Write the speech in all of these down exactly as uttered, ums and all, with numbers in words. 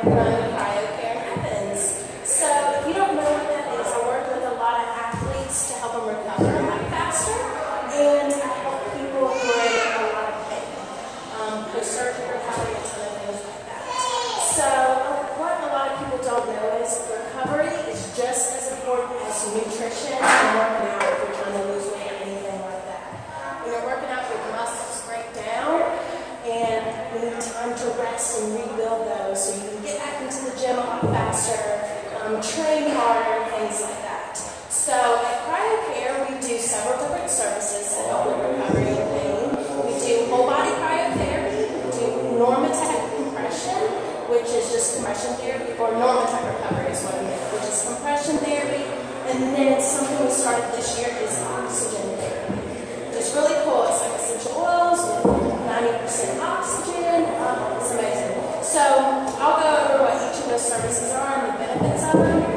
run the Cryo Care in Athens. So if you don't know what that is, I work with a lot of athletes to help them recover a lot faster, and I help people who are in a lot of pain, um, post-surgery recovery, and ton of things like that. So what a lot of people don't know is recovery is just as important as nutrition and working out if you're trying to lose weight or anything like that. When you're working out, your muscles break down, and you need time to rest and rebuild those so you can get back into the gym a lot faster, um, train harder, things like that. So at Cryo Care, we do several different services to help with recovery and pain. We do whole body cryotherapy, we do normatec compression, which is just compression therapy, or normatec recovery is what I meant, which is compression therapy. And then something we started this year is oxygen therapy. It's really cool. It's like essential oils with ninety percent oxygen. Um, it's amazing. So I'll go over what each of those services are and the benefits of them.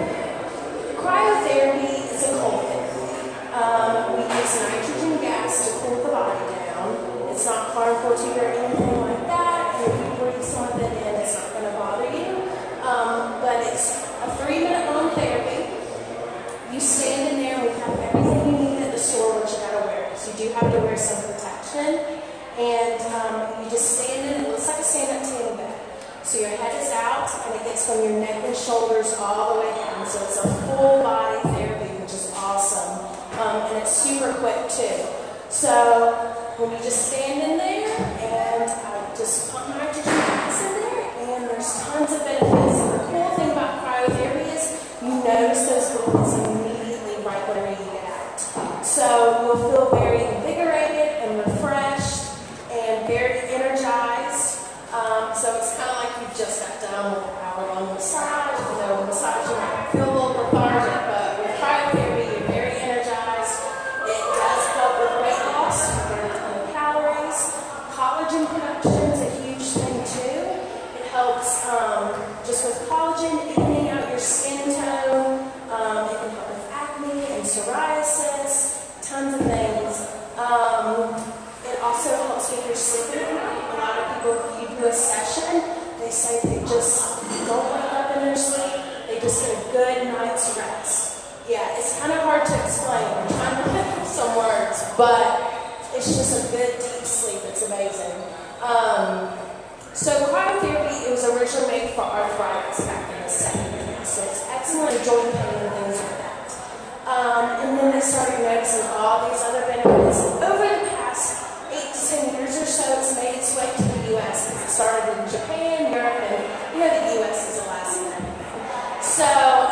Cryotherapy is a cold therapy. Um, we use nitrogen gas to cool the body down. It's not harmful to you or anything like that. And if you breathe some of it in, it's not going to bother you. Um, but it's a three-minute long therapy. You stand in there and we have everything you need at the store, which you gotta wear. So you do have to wear some protection. And um, you just stand in, it looks like a stand-up table bed. So your head is out and it gets from your neck and shoulders all the way down. So it's a full body therapy, which is awesome. Um, and it's super quick too. So when you just stand in there and I just pump nitrogen gas in there, and there's tons of benefits. And the cool thing about cryotherapy is you notice those benefits immediately right whenever you get out. So you'll feel very invigorated and refreshed and very energized. Um, so it's kind of like you just got done with an hour-long massage. You know, massage you might feel a little lethargic, but with cryotherapy you're very energized. It does help with weight loss. You burn a ton of calories. Collagen production is a huge thing too. It helps um, just with collagen, evening out your skin tone. Um, it can help with acne and psoriasis, tons of things. Um, it also helps with your sleeping at night. A lot of people, if you do a session, they say they just don't wake up in their sleep. They just get a good night's rest. Yeah, it's kind of hard to explain. I'm trying to think of some words, but it's just a good deep sleep. It's amazing. Um, So cryotherapy, it was originally made for arthritis back in the seventies. So it's excellent for joint pain and things like that. Um, and then they started noticing all these other benefits. And over the past eight to ten years or so, it's made its way to the U S It started in Japan, Europe, and you know the U S is the last of everything. So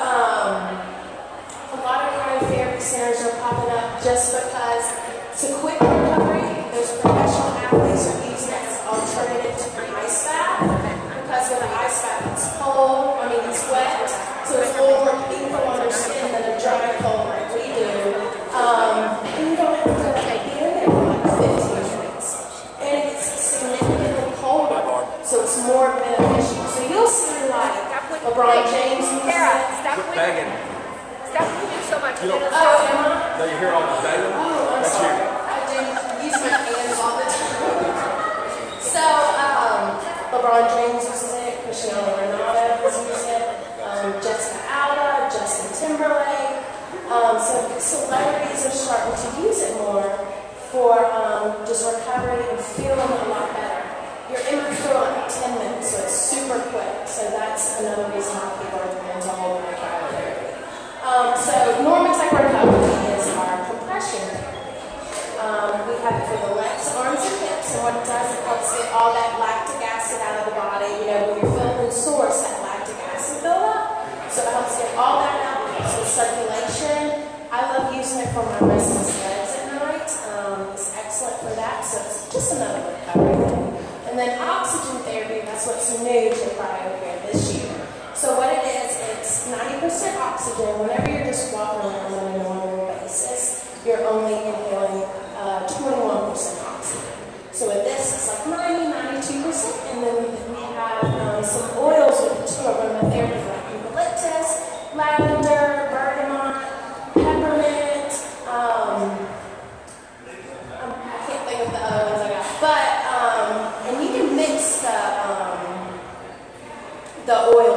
um, a lot of cryotherapy centers are popping up just because it's a quick recovery. Those professional athletes are using it as an alternative to the ice bath, because with an ice bath it's cold, I mean it's wet, so it's a little more painful on your skin than a dry cold like we do. Um, and you don't have to like, be in there for like fifteen minutes. And it gets significantly colder, so it's more beneficial. So you'll see like LeBron James uses Kara, it. stop Begging. Stop moving so much. You don't- Oh, am I? No, you hear all the begging? Oh, I'm That's sorry. you. I do use my hands all the time. So, um, LeBron James uses it, Cristiano Ronaldo has used it, um, Jessica Alba, Justin Timberlake. Um, so celebrities are starting to use it more for um, just recovery and feeling a lot better. You're in for like ten minutes, so it's super quick. So that's another reason why people are doing to hold my cryotherapy. Um, so normatec recovery is our compression therapy. Um, we have it for the legs, arms, and hips, and what it does, it helps get all that lactic acid out of the body. You know, when you're feeling sore, it's that lactic acid buildup. So it helps get all that out, helps with circulation. I love using it for my restless legs at night. Um, it's excellent for that, so it's just another recovery thing. And then oxygen therapy, that's what's new to Cryo Care this year. So what it is, it's ninety percent oxygen. Whenever you're just walking around on a normal basis, you're only inhaling uh, twenty-one percent oxygen. So with this, it's like ninety, ninety-two percent. And then we have um, some oils with it too, aromatherapy, like eucalyptus, lavender, bergamot, peppermint. Um, I can't think of the other ones I got. But, um, and you can mix the, um, the oil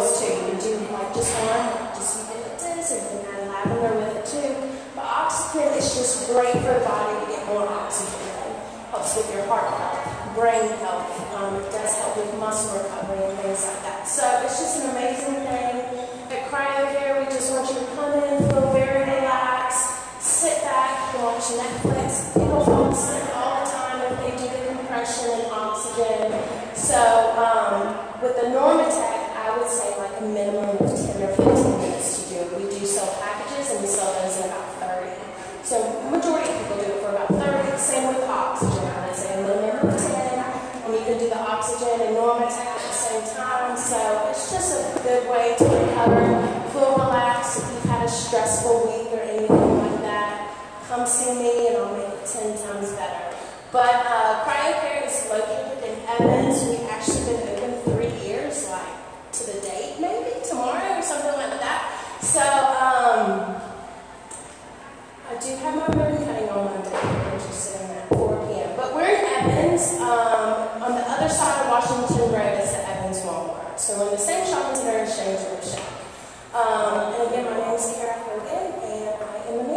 just one, just eucalyptus, and you can add lavender with it too. But oxygen is just great for the body to get more oxygen in. Helps with your heart health, brain health. Um, it does help with muscle recovery and things like that. So it's just an amazing thing. At Cryo Care, we just want you to come in, feel very relaxed, sit back, and watch Netflix. People fall asleep all the time if they do the compression and oxygen. So um, with the Normatec, I would say like a minimum of ten or fifteen minutes to do it. We do sell packages and we sell those in about thirty. So majority of people do it for about thirty. Same with oxygen. I would say a minimum of ten. And you can do the oxygen and Normatec at the same time. So it's just a good way to recover, feel relaxed. If you've had a stressful week or anything like that, come see me and I'll make it ten times better. But uh, Cryo Care is located in Evans. We've actually been open three years, like to the date, maybe tomorrow or something like that. So um, I do have my ribbon cutting on Monday. If you're interested in that, four p m But we're in Evans. Um, on the other side of Washington Road is the Evans Walmart. So we're in the same shopping center as Shane's Shop. Um, and again, my name is Kara Hogan, and I am the